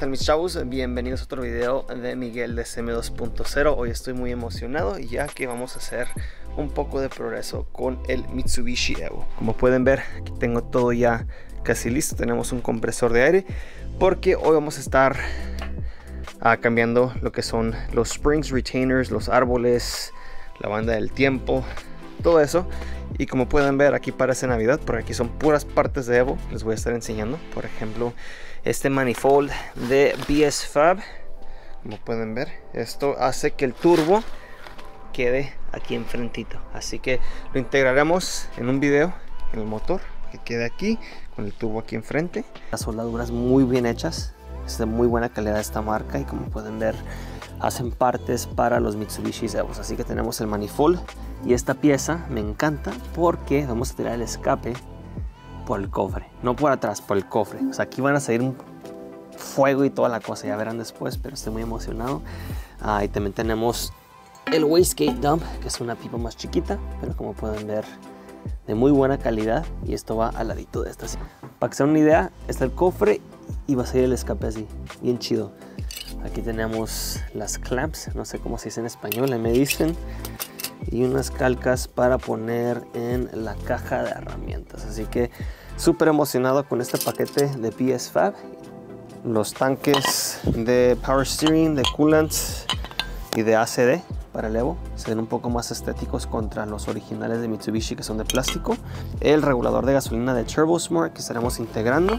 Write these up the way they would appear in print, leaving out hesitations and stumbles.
tal mis chavos? Bienvenidos a otro video de Miguel de CM2.0. Hoy estoy muy emocionado ya que vamos a hacer un poco de progreso con el Mitsubishi Evo. Como pueden ver, aquí tengo todo ya casi listo. Tenemos un compresor de aire porque hoy vamos a estar cambiando lo que son los springs, retainers, los árboles, la banda del tiempo, todo eso. Y como pueden ver, aquí parece Navidad porque aquí son puras partes de Evo. Les voy a estar enseñando, por ejemplo, este manifold de BS Fab. Como pueden ver, esto hace que el turbo quede aquí enfrentito, así que lo integraremos en un video en el motor, que quede aquí con el turbo aquí enfrente. Las soldaduras muy bien hechas, es de muy buena calidad esta marca, y como pueden ver hacen partes para los Mitsubishi Evos. Así que tenemos el manifold, y esta pieza me encanta porque vamos a tirar el escape por el cofre, no por atrás, por el cofre. O sea, aquí van a salir un fuego y toda la cosa, ya verán después, pero estoy muy emocionado. Y también tenemos el wastegate dump, que es una pipa más chiquita, pero como pueden ver de muy buena calidad, y esto va al ladito de esta. Para que se den una idea, está el cofre y va a salir el escape así, bien chido. Aquí tenemos las clamps, no sé cómo se dice en español, me dicen, y unas calcas para poner en la caja de herramientas. Así que súper emocionado con este paquete de BS Fab. Los tanques de power steering, de coolant y de ACD para el Evo se ven un poco más estéticos contra los originales de Mitsubishi, que son de plástico. El regulador de gasolina de TurboSmart que estaremos integrando.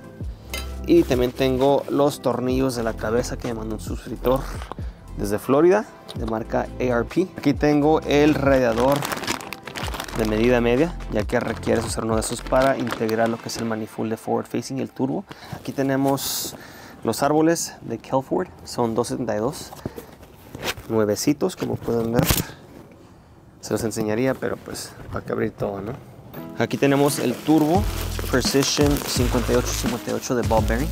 Y también tengo los tornillos de la cabeza que me mandó un suscriptor desde Florida, de marca ARP. Aquí tengo el radiador de medida media, ya que requieres usar uno de esos para integrar lo que es el manifold de forward facing y el turbo. Aquí tenemos los árboles de Kelford, son 272, nuevecitos, como pueden ver. Se los enseñaría, pero pues para que abrir todo, ¿no? Aquí tenemos el turbo Precision 5858 de ball bearing,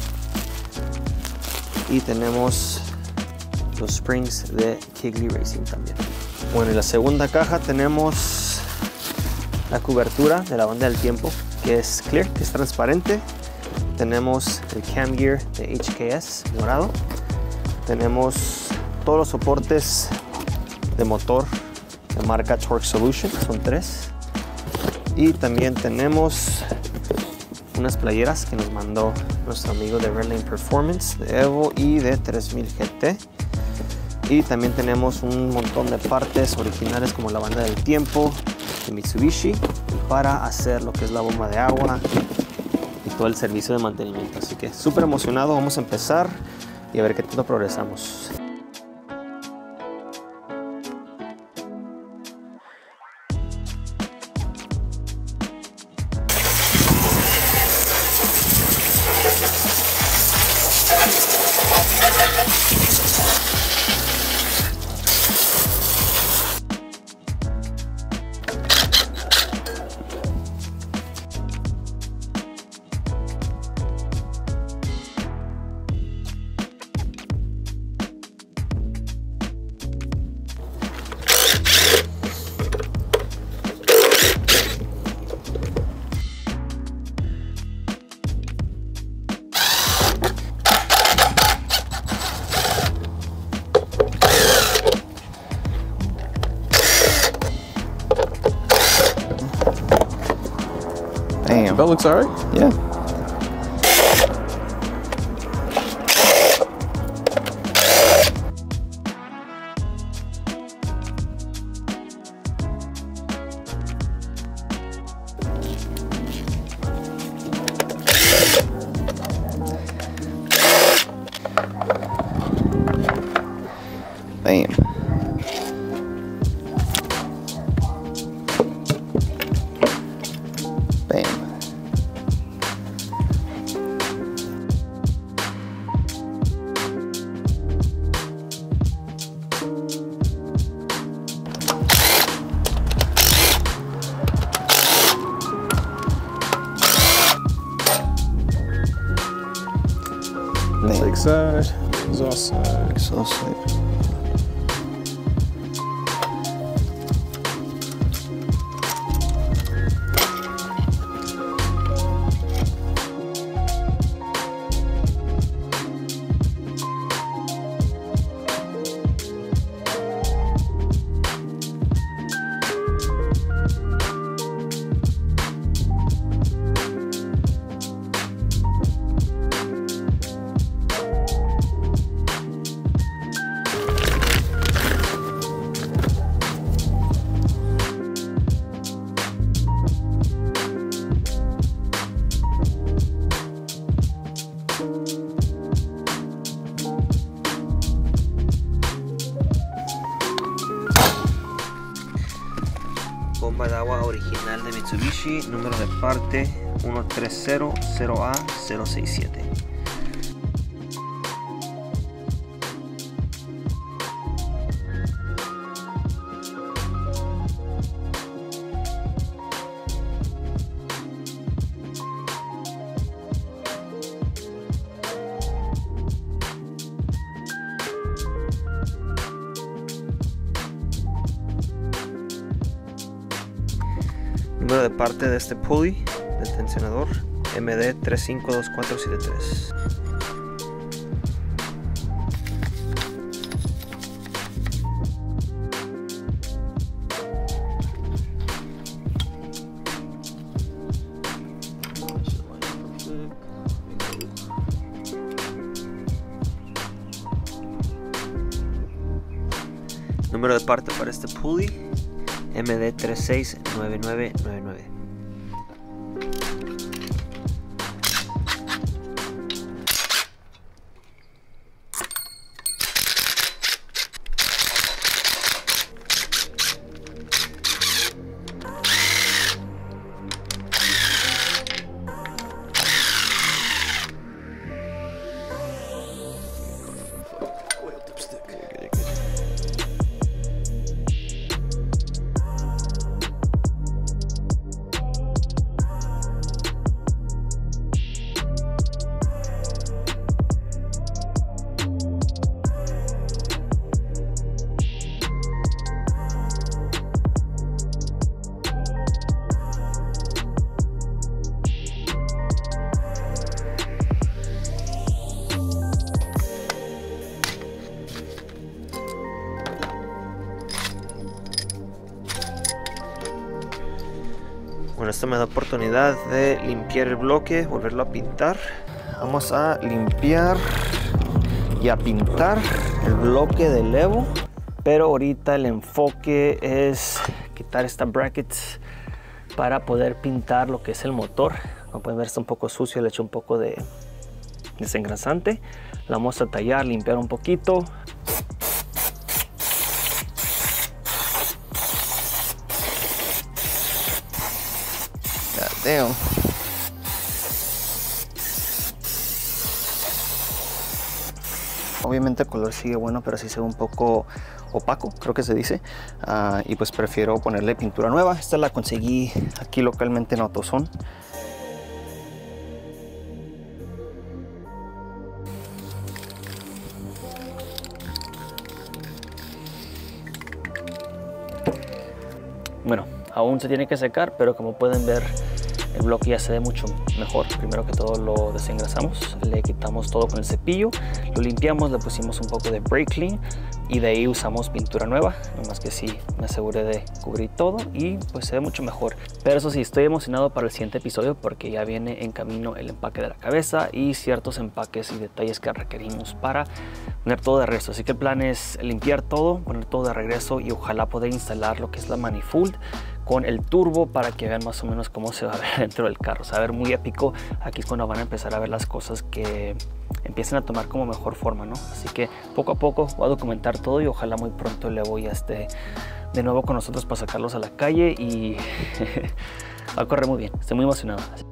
y tenemos los springs de Kigley Racing también. Bueno, en la segunda caja tenemos la cobertura de la banda del tiempo, que es clear, que es transparente. Tenemos el cam gear de HKS morado. Tenemos todos los soportes de motor de marca Torque Solution, son 3. Y también tenemos unas playeras que nos mandó nuestro amigo de Redline Performance, de Evo y de 3000 GT. Y también tenemos un montón de partes originales como la banda del tiempo de Mitsubishi para hacer lo que es la bomba de agua y todo el servicio de mantenimiento. Así que súper emocionado, vamos a empezar y a ver qué tanto progresamos. Damn. That looks alright? Yeah. Bam. Bam. Brake side, exhaust side. Exhaust side. original de Mitsubishi, número de parte 1300A067. Número de parte de este pulley del tensionador MD352473. Número de parte para este pulley MD369999. Bueno, esto me da oportunidad de limpiar el bloque, volverlo a pintar. Vamos a limpiar y a pintar el bloque del Evo. Pero ahorita el enfoque es quitar esta bracket para poder pintar lo que es el motor. Como pueden ver, está un poco sucio, le eché un poco de desengrasante. La vamos a tallar, limpiar un poquito. Damn. Obviamente el color sigue bueno, pero sí se ve un poco opaco, creo que se dice. Y pues prefiero ponerle pintura nueva. Esta la conseguí aquí localmente en AutoZone. Bueno, aún se tiene que secar, pero como pueden ver, el bloque ya se ve mucho mejor. Primero que todo lo desengrasamos, le quitamos todo con el cepillo, lo limpiamos, le pusimos un poco de brake clean y de ahí usamos pintura nueva. Nomás que sí, me aseguré de cubrir todo y pues se ve mucho mejor. Pero eso sí, estoy emocionado para el siguiente episodio porque ya viene en camino el empaque de la cabeza y ciertos empaques y detalles que requerimos para poner todo de regreso. Así que el plan es limpiar todo, poner todo de regreso y ojalá poder instalar lo que es la manifold con el turbo para que vean más o menos cómo se va a ver dentro del carro. Se va a ver muy épico. Aquí es cuando van a empezar a ver las cosas que empiecen a tomar como mejor forma, ¿no? Así que poco a poco voy a documentar todo y ojalá muy pronto le voy a de nuevo con nosotros para sacarlos a la calle y va a correr muy bien. Estoy muy emocionado.